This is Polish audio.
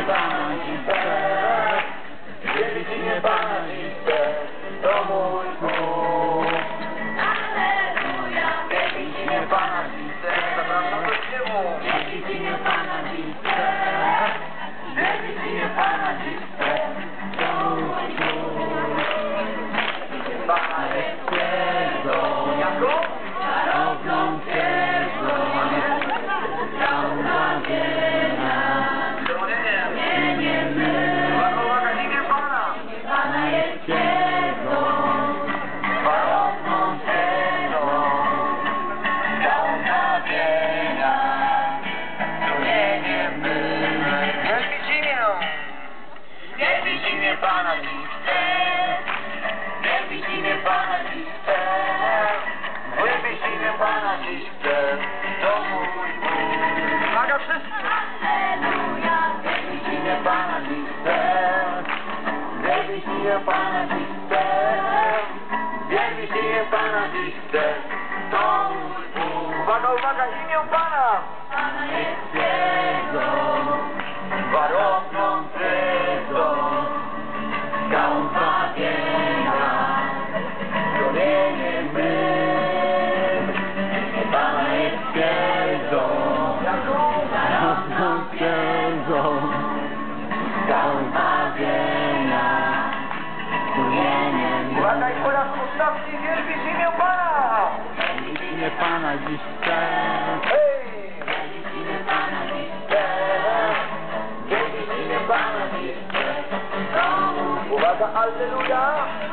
Pana dziś chcę, wielbić imię Pana dziś chcę, to mój Bóg. Alleluja, Wielbić imię Pana dziś chcę, zapraszam do śpiewu. wielbić imię Pana dziś chcę, Wielbić imię Pana dziś chcę, to mój Bóg. Pana jest twierdzą, jaką? czarowną twierdzą, całą zbawienia. Nie my, Uwaga, imię Pana. Pana jest twierdzą, Czarowną twierdzą, całą zbawienia. Strumieniem mylne. Wielbić imię Pana dziś chcę. Wielbić imię Pana dziś chcę. Wielbić imię Pana dziś chcę. To mój Bóg. Uwaga wszyscy. Alleluja, Wielbić imię Pana dziś chcę. Wielbić imię Pana dziś chcę. Wielbić imię Pana dziś chcę. To mój Bóg. Uwaga, imię Pana. Pana jest twierdzą, Warowną twierdzą, skałą zbawienia, strumieniem mym. Pana jest twierdzą, warowną twierdzą, skałą zbawienia, strumieniem mym. Uwaga i po raz ostatni wielbić imię Pana! Wielbić imię Pana dziś chcę. Hej! Wielbić imię Pana dziś chcę. Wielbić imię Pana dziś chcę. Uwaga, alleluja!